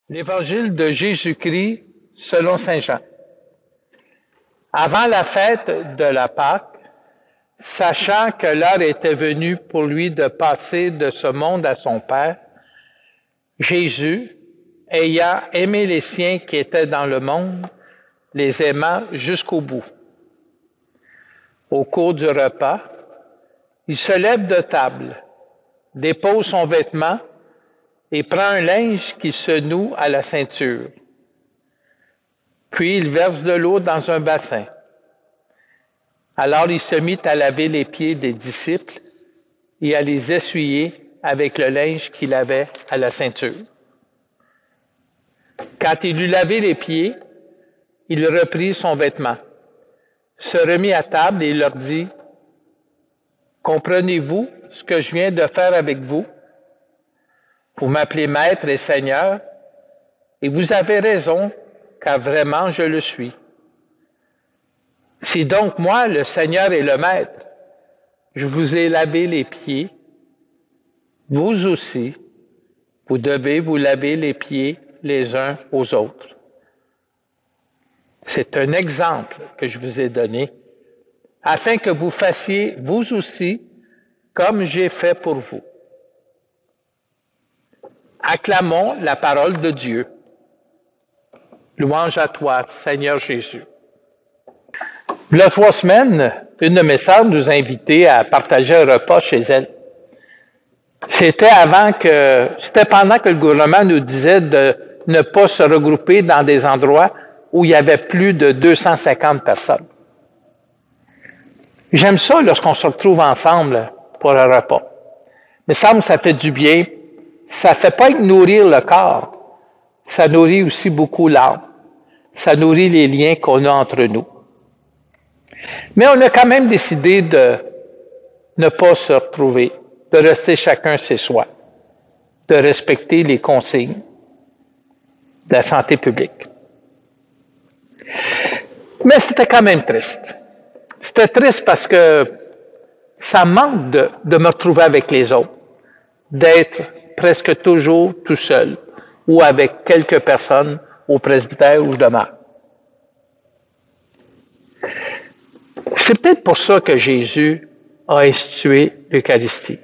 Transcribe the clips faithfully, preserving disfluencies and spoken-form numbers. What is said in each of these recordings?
L'Évangile de Jésus-Christ selon saint Jean. Avant la fête de la Pâque, sachant que l'heure était venue pour lui de passer de ce monde à son Père, Jésus, ayant aimé les siens qui étaient dans le monde, les aima jusqu'au bout. Au cours du repas, il se lève de table, dépose son vêtement et prend un linge qui se noue à la ceinture. Puis il verse de l'eau dans un bassin. Alors il se mit à laver les pieds des disciples et à les essuyer avec le linge qu'il avait à la ceinture. Quand il eut lavé les pieds, il reprit son vêtement, se remit à table et leur dit, « Comprenez-vous ce que je viens de faire avec vous? Vous m'appelez Maître et Seigneur, et vous avez raison, car vraiment je le suis. Si donc moi, le Seigneur et le Maître, je vous ai lavé les pieds, vous aussi, vous devez vous laver les pieds les uns aux autres. » C'est un exemple que je vous ai donné, afin que vous fassiez vous aussi comme j'ai fait pour vous. Acclamons la parole de Dieu. Louange à toi, Seigneur Jésus. Il y a trois semaines, une de mes sœurs nous a invités à partager un repas chez elle. C'était avant que, c'était pendant que le gouvernement nous disait de ne pas se regrouper dans des endroits où il y avait plus de deux cent cinquante personnes. J'aime ça lorsqu'on se retrouve ensemble pour un repas. Mais ça me ça fait du bien. Ça ne fait pas que nourrir le corps, ça nourrit aussi beaucoup l'âme. Ça nourrit les liens qu'on a entre nous. Mais on a quand même décidé de ne pas se retrouver, de rester chacun chez soi, de respecter les consignes de la santé publique. Mais c'était quand même triste. C'était triste parce que ça manque de, de me retrouver avec les autres, d'être presque toujours tout seul ou avec quelques personnes au presbytère où je demeure. C'est peut-être pour ça que Jésus a institué l'Eucharistie.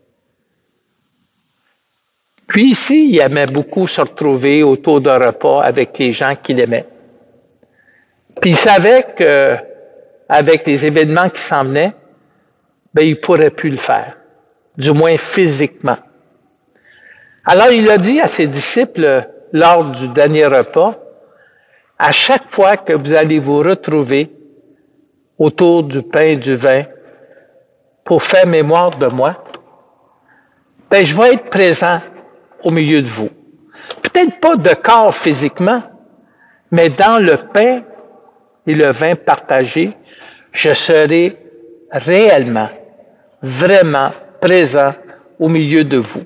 Puis ici, il aimait beaucoup se retrouver autour d'un repas avec les gens qu'il aimait. Puis il savait qu'avec les événements qui s'en venaient, ben, il ne pourrait plus le faire, du moins physiquement. Alors il a dit à ses disciples lors du dernier repas, à chaque fois que vous allez vous retrouver autour du pain et du vin pour faire mémoire de moi, ben, je vais être présent au milieu de vous. Peut-être pas de corps physiquement, mais dans le pain et le vin partagé, je serai réellement, vraiment présent au milieu de vous.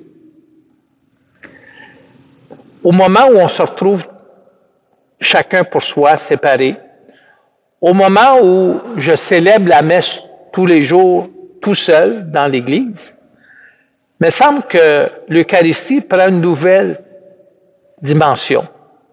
Au moment où on se retrouve chacun pour soi, séparés, au moment où je célèbre la messe tous les jours, tout seul, dans l'Église, il me semble que l'Eucharistie prend une nouvelle dimension.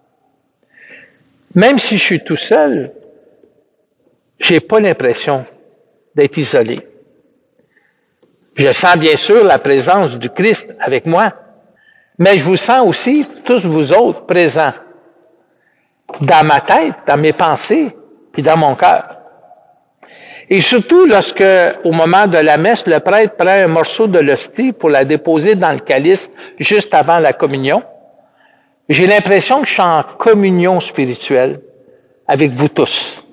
Même si je suis tout seul, je n'ai pas l'impression d'être isolé. Je sens bien sûr la présence du Christ avec moi, mais je vous sens aussi, tous vous autres, présents, dans ma tête, dans mes pensées, puis dans mon cœur. Et surtout lorsque, au moment de la messe, le prêtre prend un morceau de l'hostie pour la déposer dans le calice juste avant la communion, j'ai l'impression que je suis en communion spirituelle avec vous tous.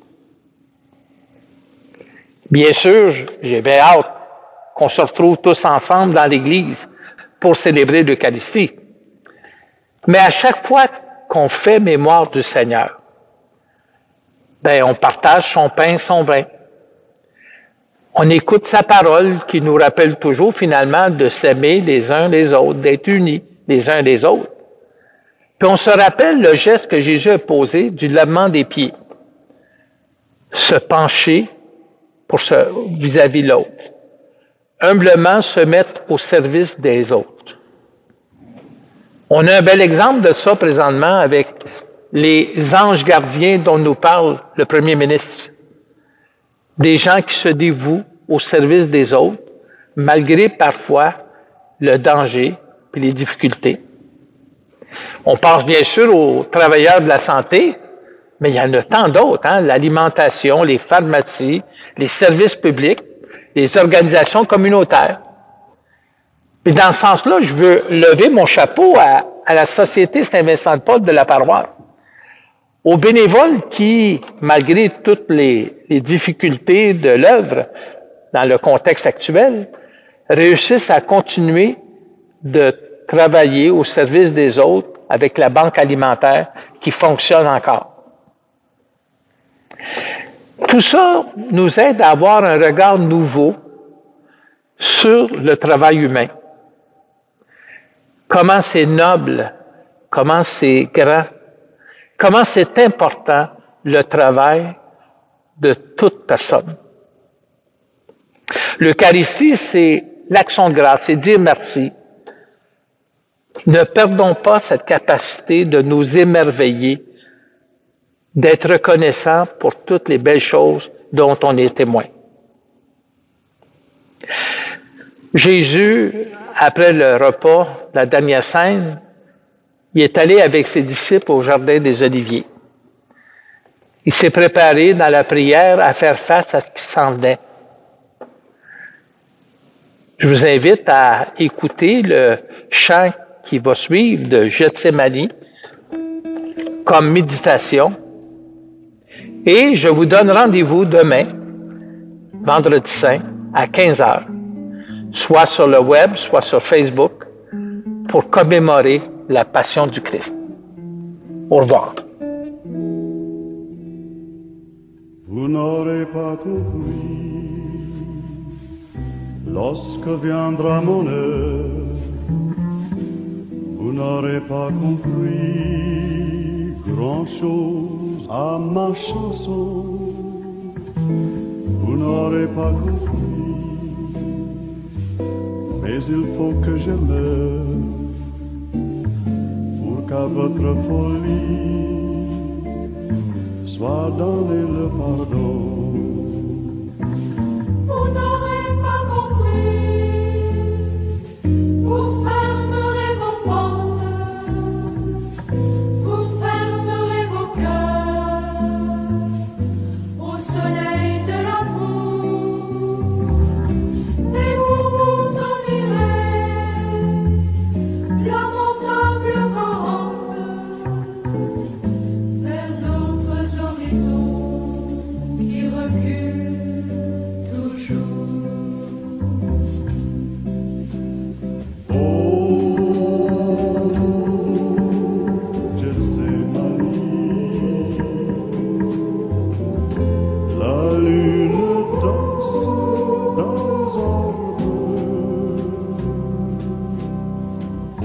Bien sûr, j'ai bien hâte qu'on se retrouve tous ensemble dans l'Église pour célébrer l'Eucharistie. Mais à chaque fois qu'on fait mémoire du Seigneur, ben, on partage son pain et son vin. On écoute sa parole qui nous rappelle toujours finalement de s'aimer les uns les autres, d'être unis les uns les autres. Puis on se rappelle le geste que Jésus a posé du lavement des pieds. Se pencher pour se, vis-à-vis l'autre. Humblement se mettre au service des autres. On a un bel exemple de ça présentement avec les anges gardiens dont nous parle le premier ministre. Des gens qui se dévouent au service des autres, malgré parfois le danger et les difficultés. On pense bien sûr aux travailleurs de la santé, mais il y en a tant d'autres, hein? L'alimentation, les pharmacies, les services publics, les organisations communautaires. Et dans ce sens-là, je veux lever mon chapeau à, à la Société Saint-Vincent-de-Paul de la paroisse, aux bénévoles qui, malgré toutes les, les difficultés de l'œuvre dans le contexte actuel, réussissent à continuer de travailler au service des autres avec la banque alimentaire qui fonctionne encore. Tout ça nous aide à avoir un regard nouveau sur le travail humain. Comment c'est noble, comment c'est grand, comment c'est important le travail de toute personne. L'Eucharistie, c'est l'action de grâce, c'est dire merci. Ne perdons pas cette capacité de nous émerveiller, d'être reconnaissants pour toutes les belles choses dont on est témoin. Jésus, après le repas, la dernière scène, il est allé avec ses disciples au jardin des Oliviers. Il s'est préparé dans la prière à faire face à ce qui s'en venait. Je vous invite à écouter le chant qui va suivre de Gethsémani comme méditation. Et je vous donne rendez-vous demain, vendredi saint, à quinze heures, soit sur le web, soit sur Facebook, pour commémorer la passion du Christ. Au revoir. Vous n'aurez pas compris lorsque viendra mon heure. Vous n'aurez pas compris grand-chose à ma chanson. Vous n'aurez pas compris, mais il faut que je meure pour qu'à votre folie soit donné le pardon. Vous n'aurez pas compris, vous fermerez vos portes, vous fermerez vos cœurs au soleil de l'amour, et vous vous en irez, lamentable corrente, vers d'autres horizons qui reculent toujours. Oh, Gethsémani, la lune danse dans les arbres. Oh,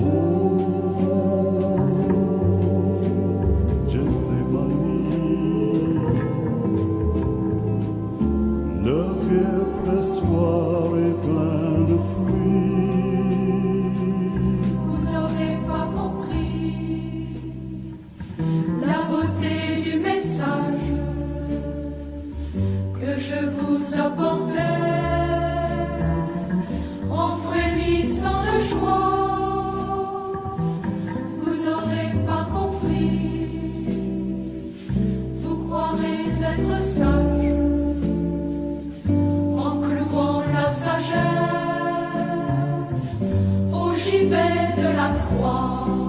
Gethsémani, le vieux pressoir est plein de fruits. Vous n'aurez pas compris la beauté du message que je vous apportais en frémissant de joie. Vous n'aurez pas compris, vous croirez être sage en clouant la sagesse au gibet de la croix.